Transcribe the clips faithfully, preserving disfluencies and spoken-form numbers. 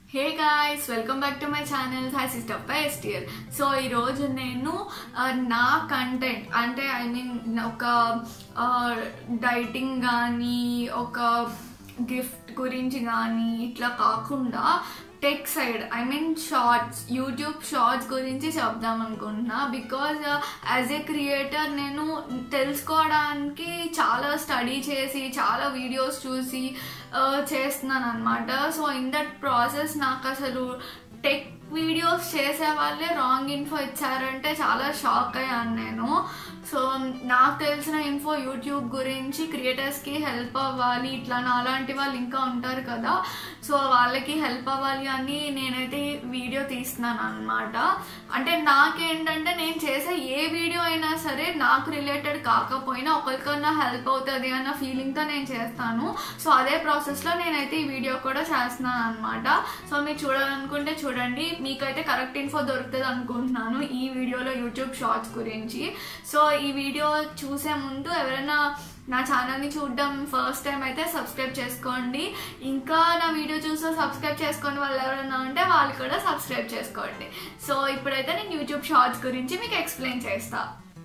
Hey guys, welcome back to my channel hi sister by STL. So ఈరోజు నేను నా content అంటే I mean ఒక డైటింగ్ కానీ ఒక గిఫ్ట్ గురించి కానీ ఇట్లా కాకుండా tech side I mean shorts YouTube shorts గురించి చెప్దాం అనుకుంటున్నా. బికాజ్ యాజ్ ఏ క్రియేటర్ నేను తెలుసుకోవడానికి చాలా స్టడీ చేసి చాలా వీడియోస్ చూసి చేస్తున్నాను అనమాట. సో ఇన్ దట్ ప్రాసెస్ నాకు అసలు టెక్ వీడియోస్ చేసే వాళ్ళే రాంగ్ ఇన్ఫో ఇచ్చారంటే చాలా షాక్ అయ్యాను నేను. సో నాకు తెలిసిన ఇన్ఫో యూట్యూబ్ గురించి క్రియేటర్స్కి హెల్ప్ అవ్వాలి, ఇట్లా నాలాంటి వాళ్ళు ఇంకా ఉంటారు కదా, సో వాళ్ళకి హెల్ప్ అవ్వాలి అని నేనైతే వీడియో తీస్తున్నాను అనమాట. అంటే నాకేంటంటే నేను చేసే ఏ వీడియో అయినా సరే నాకు రిలేటెడ్ కాకపోయినా ఒకరికన్నా హెల్ప్ అవుతుంది అన్న ఫీలింగ్తో నేను చేస్తాను. సో అదే ప్రాసెస్లో నేనైతే ఈ వీడియో కూడా చేస్తున్నాను అనమాట. సో మీరు చూడాలనుకుంటే చూడండి, మీకైతే కరెక్ట్ ఇన్ఫో దొరుకుతుంది అనుకుంటున్నాను ఈ వీడియోలో యూట్యూబ్ షార్ట్స్ గురించి. సో ఈ వీడియో చూసే ముందు ఎవరైనా నా ఛానల్ని చూడడం ఫస్ట్ టైం అయితే సబ్స్క్రైబ్ చేసుకోండి. ఇంకా నా వీడియో చూసి సబ్స్క్రైబ్ చేసుకోండి వాళ్ళు ఎవరైనా ఉంటే వాళ్ళు కూడా సబ్స్క్రైబ్ చేసుకోండి. సో ఇప్పుడైతే నేను యూట్యూబ్ షార్ట్స్ గురించి మీకు ఎక్స్ప్లెయిన్ చేస్తా.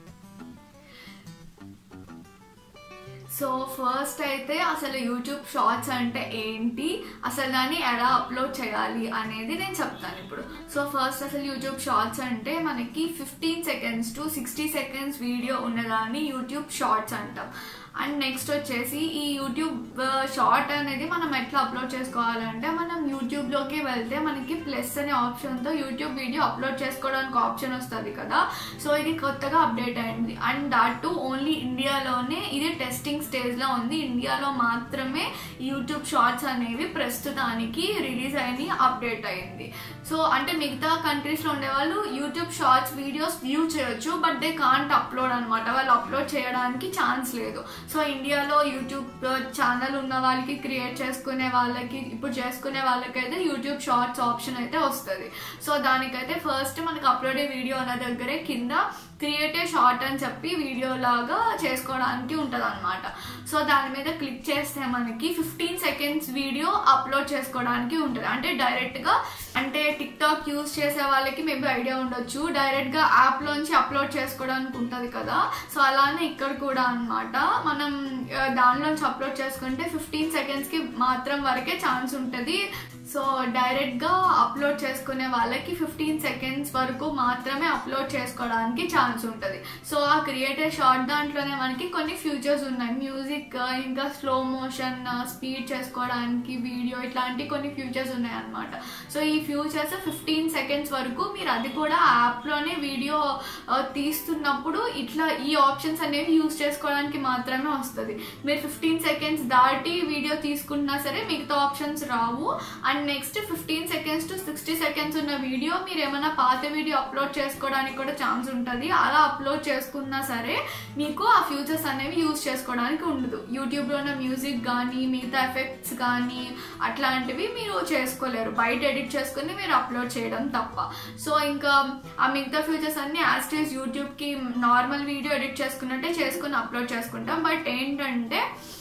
సో ఫస్ట్ అయితే అసలు యూట్యూబ్ షార్ట్స్ అంటే ఏంటి, అసలు దాన్ని ఎలా అప్లోడ్ చేయాలి అనేది నేను చెప్తాను ఇప్పుడు. సో ఫస్ట్ అసలు యూట్యూబ్ షార్ట్స్ అంటే మనకి fifteen seconds to sixty seconds video ఉన్నదాన్ని యూట్యూబ్ షార్ట్స్ అంటాం. అండ్ నెక్స్ట్ వచ్చేసి ఈ యూట్యూబ్ షార్ట్ అనేది మనం ఎట్లా అప్లోడ్ చేసుకోవాలంటే మనం యూట్యూబ్లోకి వెళ్తే మనకి ప్లస్ అనే ఆప్షన్తో యూట్యూబ్ వీడియో అప్లోడ్ చేసుకోవడానికి ఆప్షన్ వస్తుంది కదా. సో ఇది కొత్తగా అప్డేట్ అయింది. అండ్ దాట్ టు ఓన్లీ ఇండియాలోనే ఇది టెస్టింగ్ స్టేజ్లో ఉంది. ఇండియాలో మాత్రమే యూట్యూబ్ షార్ట్స్ అనేవి ప్రస్తుతానికి రిలీజ్ అయ్యి అప్డేట్ అయింది. సో అంటే మిగతా కంట్రీస్లో ఉండేవాళ్ళు యూట్యూబ్ షార్ట్స్ వీడియోస్ వ్యూ చేయొచ్చు, బట్ దే కాంట్ అప్లోడ్ అనమాట. వాళ్ళు అప్లోడ్ చేయడానికి ఛాన్స్ లేదు. సో ఇండియాలో యూట్యూబ్ ఛానల్ ఉన్న వాళ్ళకి, క్రియేట్ చేసుకునే వాళ్ళకి, ఇప్పుడు చేసుకునే వాళ్ళకైతే యూట్యూబ్ షార్ట్స్ ఆప్షన్ అయితే వస్తుంది. సో దానికైతే ఫస్ట్ మనకు అప్లోడ్ వీడియో అన్న దగ్గరే కింద క్రియేట్ ఏ షార్ట్ అని చెప్పి వీడియో లాగా చేసుకోవడానికి ఉంటుంది అనమాట. సో దాని మీద క్లిక్ చేస్తే మనకి ఫిఫ్టీన్ సెకండ్స్ వీడియో అప్లోడ్ చేసుకోవడానికి ఉంటుంది. అంటే డైరెక్ట్గా అంటే టిక్ టాక్ యూజ్ చేసే వాళ్ళకి మేబీ ఐడియా ఉండొచ్చు, డైరెక్ట్గా యాప్లోంచి అప్లోడ్ చేసుకోవడానికి ఉంటుంది కదా. సో అలానే ఇక్కడ కూడా అనమాట మనం దానిలోంచి అప్లోడ్ చేసుకుంటే ఫిఫ్టీన్ సెకండ్స్కి మాత్రం వరకే ఛాన్స్ ఉంటుంది. సో డైరెక్ట్గా అప్లోడ్ చేసుకునే వాళ్ళకి ఫిఫ్టీన్ సెకండ్స్ వరకు మాత్రమే అప్లోడ్ చేసుకోవడానికి ఛాన్స్ ఉంటుంది. సో ఆ క్రియేటర్ షార్ట్ దాంట్లోనే మనకి కొన్ని ఫ్యూచర్స్ ఉన్నాయి, మ్యూజిక్, ఇంకా స్లో మోషన్, స్పీడ్ చేసుకోవడానికి వీడియో, ఇట్లాంటి కొన్ని ఫ్యూచర్స్ ఉన్నాయి అనమాట. సో ఈ ఫ్యూచర్స్ ఫిఫ్టీన్ సెకండ్స్ వరకు మీరు అది కూడా యాప్లోనే వీడియో తీస్తున్నప్పుడు ఇట్లా ఈ ఆప్షన్స్ అనేవి యూజ్ చేసుకోవడానికి మాత్రమే వస్తుంది. మీరు ఫిఫ్టీన్ సెకండ్స్ దాటి వీడియో తీసుకున్నా సరే మిగతా ఆప్షన్స్ రావు. And next fifteen seconds to sixty seconds ఉన్న వీడియో మీరు ఏమైనా పాత వీడియో అప్లోడ్ చేసుకోవడానికి కూడా ఛాన్స్ ఉంటుంది. అలా అప్లోడ్ చేసుకున్నా సరే మీకు ఆ ఫ్యూచర్స్ అనేవి యూజ్ చేసుకోవడానికి ఉండదు. యూట్యూబ్లో ఉన్న మ్యూజిక్ కానీ మిగతా ఎఫెక్ట్స్ కానీ అట్లాంటివి మీరు చేసుకోలేరు, బయట ఎడిట్ చేసుకుని మీరు అప్లోడ్ చేయడం తప్ప. సో ఇంకా ఆ మిగతా ఫ్యూచర్స్ అన్ని యాజ్ ఇట్ ఈజ్ యూట్యూబ్కి నార్మల్ వీడియో ఎడిట్ చేసుకున్నట్టే చేసుకుని అప్లోడ్ చేసుకుంటాం. బట్ ఏంటంటే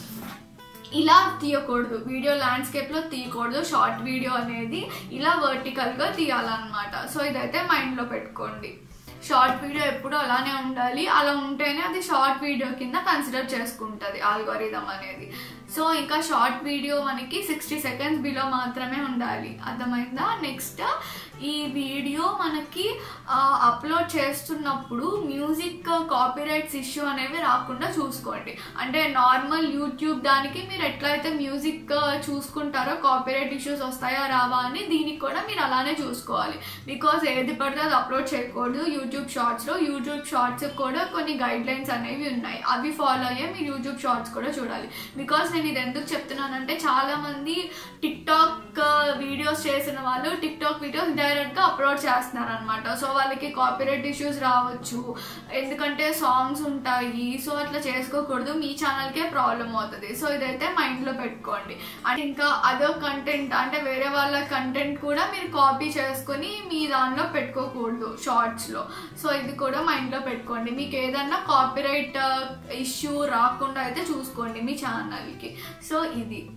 ఇలా తీయకూడదు, వీడియో ల్యాండ్స్కేప్లో తీయకూడదు. షార్ట్ వీడియో అనేది ఇలా వర్టికల్గా తీయాలన్నమాట. సో ఇదైతే మైండ్లో పెట్టుకోండి. షార్ట్ వీడియో ఎప్పుడు అలానే ఉండాలి, అలా ఉంటేనే అది షార్ట్ వీడియో కింద కన్సిడర్ చేసుకుంటుంది ఆల్గోరిథం అనేది. సో ఇంకా షార్ట్ వీడియో మనకి సిక్స్టీ సెకండ్స్ బిలో మాత్రమే ఉండాలి, అర్థమైందా? నెక్స్ట్ ఈ వీడియో మనకి అప్లోడ్ చేస్తున్నప్పుడు మ్యూజిక్ కాపీరైట్స్ ఇష్యూ అనేవి రాకుండా చూసుకోండి. అంటే నార్మల్ యూట్యూబ్ దానికి మీరు ఎట్లయితే మ్యూజిక్ చూసుకుంటారో కాపీరైట్ ఇష్యూస్ వస్తాయా రావా అని దీనికి కూడా మీరు అలానే చూసుకోవాలి. బికాజ్ ఏది పడితే అది అప్లోడ్ చేయకూడదు యూట్యూబ్ షార్ట్స్లో. యూట్యూబ్ షార్ట్స్ కూడా కొన్ని గైడ్ లైన్స్ అనేవి ఉన్నాయి, అవి ఫాలో అయ్యే మీరు యూట్యూబ్ షార్ట్స్ కూడా చూడాలి. బికాజ్ నేను ఇది ఎందుకు చెప్తున్నానంటే చాలా మంది టిక్ టాక్ వీడియోస్ చేసిన వాళ్ళు టిక్ టాక్ వీడియోస్ డైరెక్ట్గా అప్లోడ్ చేస్తున్నారు అనమాట. సో వాళ్ళకి కాపీరైట్ ఇష్యూస్ రావచ్చు, ఎందుకంటే సాంగ్స్ ఉంటాయి. సో అట్లా చేసుకోకూడదు, మీ ఛానల్కే ప్రాబ్లం అవుతుంది. సో ఇదైతే మైండ్లో పెట్టుకోండి. అంటే ఇంకా అదర్ కంటెంట్ అంటే వేరే వాళ్ళ కంటెంట్ కూడా మీరు కాపీ చేసుకుని మీ దానిలో పెట్టుకోకూడదు షార్ట్స్లో. సో ఇది కూడా మైండ్లో పెట్టుకోండి. మీకు ఏదన్నా కాపీరైట్ ఇష్యూ రాకుండా అయితే చూసుకోండి మీ ఛానల్కి. సో ఇది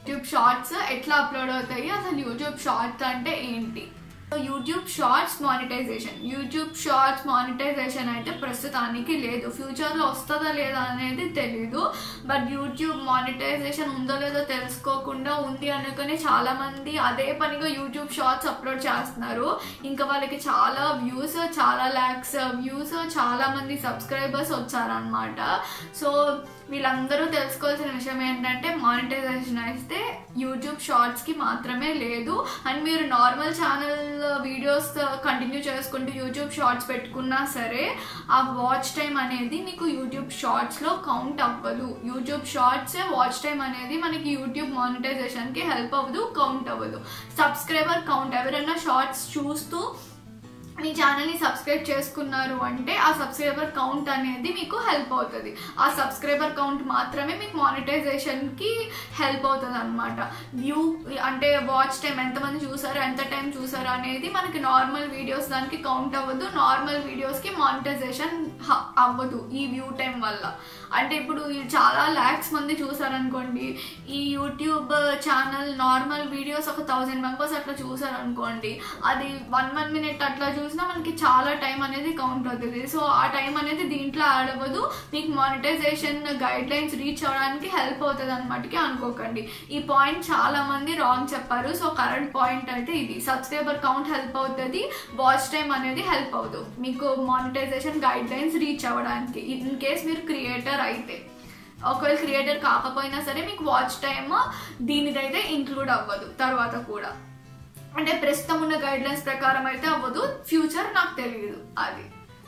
యూట్యూబ్ షార్ట్స్ ఎట్లా అప్లోడ్ అవుతాయి, అసలు యూట్యూబ్ షార్ట్స్ అంటే ఏంటి. YouTube shorts monetization YouTube shorts monetization అయితే ప్రస్తుతానికి లేదు. ఫ్యూచర్లో వస్తుందా లేదా అనేది తెలీదు. బట్ యూట్యూబ్ మానిటైజేషన్ ఉందో లేదో తెలుసుకోకుండా ఉంది అనుకుని చాలామంది అదే పనిగా యూట్యూబ్ షార్ట్స్ అప్లోడ్ చేస్తున్నారు. ఇంకా వాళ్ళకి చాలా వ్యూస్, చాలా ల్యాక్స్ వ్యూస్, చాలామంది సబ్స్క్రైబర్స్ వచ్చారనమాట. సో వీళ్ళందరూ తెలుసుకోవాల్సిన విషయం ఏంటంటే మానిటైజేషన్ అయితే యూట్యూబ్ షార్ట్స్కి మాత్రమే లేదు. అండ్ మీరు నార్మల్ ఛానల్ వీడియోస్ కంటిన్యూ చేసుకుంటూ యూట్యూబ్ షార్ట్స్ పెట్టుకున్నా సరే ఆ వాచ్ టైం అనేది మీకు యూట్యూబ్ షార్ట్స్లో కౌంట్ అవ్వదు. యూట్యూబ్ షార్ట్స్ వాచ్ టైం అనేది మనకి యూట్యూబ్ మానిటైజేషన్కి హెల్ప్ అవ్వదు, కౌంట్ అవ్వదు. సబ్స్క్రైబర్ కౌంట్, ఎవరైనా షార్ట్స్ చూస్తూ మీ ఛానల్ని సబ్స్క్రైబ్ చేసుకున్నారు అంటే ఆ సబ్స్క్రైబర్ కౌంట్ అనేది మీకు హెల్ప్ అవుతుంది. ఆ సబ్స్క్రైబర్ కౌంట్ మాత్రమే మీకు మానిటైజేషన్కి హెల్ప్ అవుతుంది అనమాట. వ్యూ అంటే వాచ్ టైం, ఎంతమంది చూసారు, ఎంత టైం చూసారు అనేది మనకి నార్మల్ వీడియోస్ దానికి కౌంట్ అవ్వదు. నార్మల్ వీడియోస్కి మానిటైజేషన్ అవ్వదు ఈ వ్యూ టైం వల్ల. అంటే ఇప్పుడు చాలా ల్యాక్స్ మంది చూసారనుకోండి, ఈ యూట్యూబ్ ఛానల్ నార్మల్ వీడియోస్ ఒక థౌజండ్ మెంబర్స్ అట్లా చూసారనుకోండి, అది వన్ వన్ మినిట్ అట్లా చూసినా మనకి చాలా టైం అనేది కౌంట్ అవుతుంది. సో ఆ టైం అనేది దీంట్లో యాడ్ అవ్వదు. మీకు మానిటైజేషన్ గైడ్ లైన్స్ రీచ్ అవ్వడానికి హెల్ప్ అవుతుంది అనమాటకి అనుకోకండి. ఈ పాయింట్ చాలా మంది రాంగ్ చెప్పారు. సో కరెక్ట్ పాయింట్ అయితే ఇది. సబ్స్క్రైబర్ కౌంట్ హెల్ప్ అవుతుంది, వాచ్ టైం అనేది హెల్ప్ అవ్వదు మీకు మానిటైజేషన్ గైడ్ లైన్స్ రీచ్ అవ్వడానికి. ఇన్ కేస్ మీరు క్రియేటర్ అయితే, ఒకవేళ క్రియేటర్ కాకపోయినా సరే మీకు వాచ్ టైమ్ దీనిదైతే ఇంక్లూడ్ అవ్వదు తర్వాత కూడా. అంటే ప్రస్తుతం ఉన్న గైడ్ లైన్స్ ప్రకారం అయితే అవ్వదు, ఫ్యూచర్ నాకు తెలియదు అది.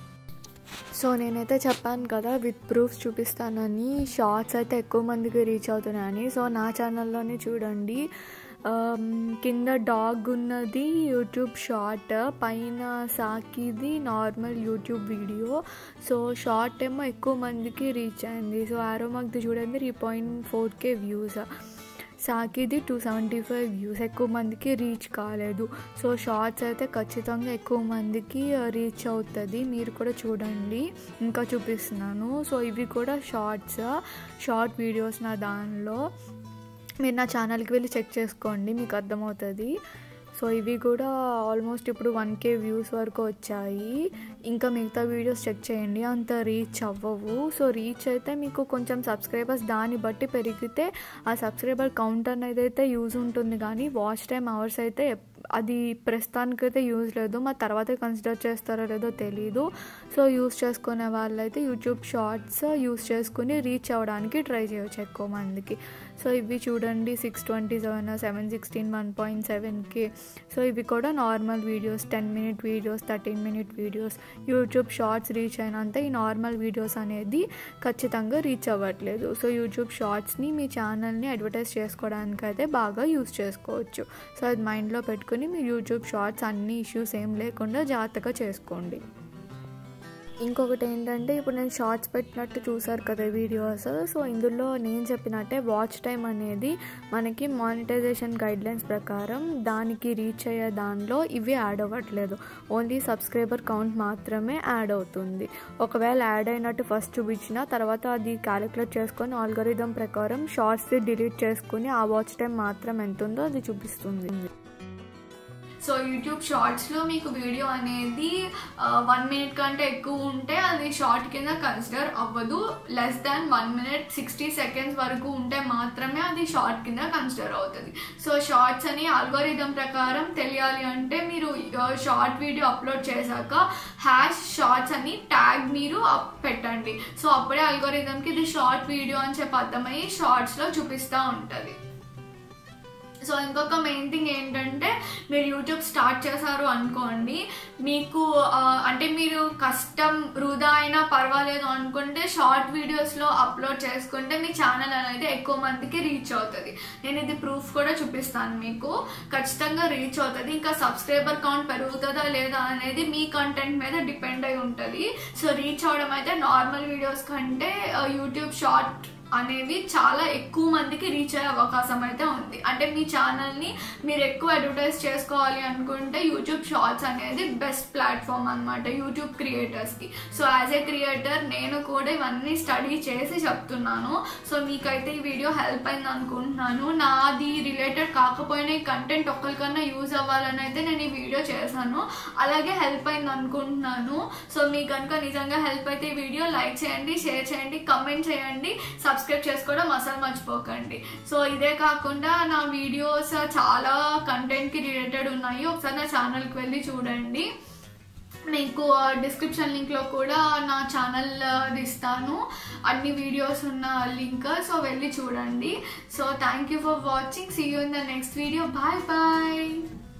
సో నేనైతే చెప్పాను కదా విత్ ప్రూఫ్స్ చూపిస్తానని, షార్ట్స్ అయితే ఎక్కువ మందికి రీచ్ అవుతున్నాయని. సో నా ఛానల్లోనే చూడండి, కింద డాగ్ ఉన్నది యూట్యూబ్ షార్ట్, పైన సాకిది normal YouTube video. So short ఏమో ఎక్కువ మందికి రీచ్ అయింది. సో ఆరో మాకు చూడండి three point four K views, సాకిది టూ సెవెంటీ ఫైవ్ వ్యూస్, ఎక్కువ మందికి రీచ్ కాలేదు. సో షార్ట్స్ అయితే ఖచ్చితంగా ఎక్కువ మందికి రీచ్ అవుతుంది. మీరు కూడా చూడండి, ఇంకా చూపిస్తున్నాను. సో ఇవి కూడా షార్ట్స్, షార్ట్ వీడియోస్ నా దానిలో. మీరు నా ఛానల్కి వెళ్ళి చెక్ చేసుకోండి, మీకు అర్థమవుతుంది. సో ఇవి కూడా ఆల్మోస్ట్ ఇప్పుడు వన్ కే వ్యూస్ వరకు వచ్చాయి. ఇంకా మిగతా వీడియోస్ చెక్ చేయండి, అంత రీచ్ అవ్వవు. సో రీచ్ అయితే మీకు కొంచెం సబ్స్క్రైబర్స్ దాన్ని బట్టి పెరిగితే ఆ సబ్స్క్రైబర్ కౌంట్ అనేది అయితే యూజ్ ఉంటుంది, కానీ వాచ్ టైం అవర్స్ అయితే అది ప్రస్తుతానికైతే యూజ్ లేదు. మా తర్వాత కన్సిడర్ చేస్తారో లేదో తెలీదు. సో యూజ్ చేసుకునే వాళ్ళైతే యూట్యూబ్ షార్ట్స్ యూజ్ చేసుకుని రీచ్ అవ్వడానికి ట్రై చేయవచ్చు ఎక్కువ మందికి. సో ఇవి చూడండి six twenty seven seven sixteen one point seven K. So ఇవి కూడా normal videos, ten minute videos, thirteen minute videos. YouTube shorts reach అయినంత ఈ నార్మల్ వీడియోస్ అనేది ఖచ్చితంగా రీచ్ అవ్వట్లేదు. సో యూట్యూబ్ షార్ట్స్ని మీ ఛానల్ని అడ్వర్టైజ్ చేసుకోవడానికి అయితే బాగా యూజ్ చేసుకోవచ్చు. సో అది మైండ్లో పెట్టుకుని మీరు యూట్యూబ్ షార్ట్స్ అన్ని ఇష్యూస్ ఏం లేకుండా జాగ్రత్తగా చేసుకోండి. ఇంకొకటి ఏంటంటే, ఇప్పుడు నేను షార్ట్స్ పెట్టినట్టు చూసారు కదా వీడియోస్. సో ఇందులో నేను చెప్పినట్టే వాచ్ టైం అనేది మనకి మానిటైజేషన్ గైడ్లైన్స్ ప్రకారం దానికి రీచ్ అయ్యే దానిలో ఇవి యాడ్ అవ్వట్లేదు. ఓన్లీ సబ్స్క్రైబర్ కౌంట్ మాత్రమే యాడ్ అవుతుంది. ఒకవేళ యాడ్ అయినట్టు ఫస్ట్ చూపించిన తర్వాత అది క్యాలిక్యులేట్ చేసుకొని ఆల్గరిథం ప్రకారం షార్ట్స్ని డిలీట్ చేసుకుని ఆ వాచ్ టైం మాత్రం ఎంత ఉందో అది చూపిస్తుంది. సో యూట్యూబ్ షార్ట్స్లో మీకు వీడియో అనేది వన్ మినిట్ కంటే ఎక్కువ ఉంటే అది షార్ట్ కింద కన్సిడర్ అవ్వదు. Less than one minute sixty seconds వరకు ఉంటే మాత్రమే అది షార్ట్ కింద కన్సిడర్ అవుతుంది. సో షార్ట్స్ అని అల్గోరిథం ప్రకారం తెలియాలి అంటే మీరు షార్ట్ వీడియో అప్లోడ్ చేశాక హ్యాష్ షార్ట్స్ అని ట్యాగ్ మీరు పెట్టండి. సో అప్పుడే అల్గోరిథంకి ఇది షార్ట్ వీడియో అని చెప్పి అర్థమయ్యి షార్ట్స్లో చూపిస్తూ ఉంటుంది. సో ఇంకొక మెయిన్ థింగ్ ఏంటంటే, మీరు యూట్యూబ్ స్టార్ట్ చేశారు అనుకోండి, మీకు అంటే మీరు కష్టం వృధా అయినా పర్వాలేదు అనుకుంటే షార్ట్ వీడియోస్లో అప్లోడ్ చేసుకుంటే మీ ఛానల్ అనేది ఎక్కువ మందికి రీచ్ అవుతుంది. నేను ఇది ప్రూఫ్ కూడా చూపిస్తాను మీకు, ఖచ్చితంగా రీచ్ అవుతుంది. ఇంకా సబ్స్క్రైబర్ కౌంట్ పెరుగుతుందా లేదా అనేది మీ కంటెంట్ మీద డిపెండ్ అయి ఉంటుంది. సో రీచ్ అవడం అయితే నార్మల్ వీడియోస్ కంటే యూట్యూబ్ షార్ట్ అనేవి చాలా ఎక్కువ మందికి రీచ్ అయ్యే అవకాశం అయితే ఉంది. అంటే మీ ఛానల్ని మీరు ఎక్కువ అడ్వర్టైజ్ చేసుకోవాలి అనుకుంటే యూట్యూబ్ షార్ట్స్ అనేది బెస్ట్ ప్లాట్ఫామ్ అనమాట యూట్యూబ్ క్రియేటర్స్కి. సో యాజ్ ఏ క్రియేటర్ నేను కూడా ఇవన్నీ స్టడీ చేసి చెప్తున్నాను. సో మీకైతే ఈ వీడియో హెల్ప్ అయింది అనుకుంటున్నాను. నాది రిలేటెడ్ కాకపోయినా ఈ కంటెంట్ ఒక్కరికన్నా యూజ్ అవ్వాలని అయితే నేను ఈ వీడియో చేశాను, అలాగే హెల్ప్ అయింది అనుకుంటున్నాను. సో మీకు కనుక నిజంగా హెల్ప్ అయితే ఈ వీడియో లైక్ చేయండి, షేర్ చేయండి, కమెంట్ చేయండి, సబ్స్క్రైబ్ చేసుకోవడం అసలు మర్చిపోకండి. సో ఇదే కాకుండా నా వీడియోస్ చాలా కంటెంట్కి రిలేటెడ్ ఉన్నాయి, ఒకసారి నా ఛానల్కి వెళ్ళి చూడండి. మీకు డిస్క్రిప్షన్ లింక్లో కూడా నా ఛానల్ ఇస్తాను, అన్ని వీడియోస్ ఉన్న లింక్. సో వెళ్ళి చూడండి. So thank you for watching. See you in the next video. Bye bye.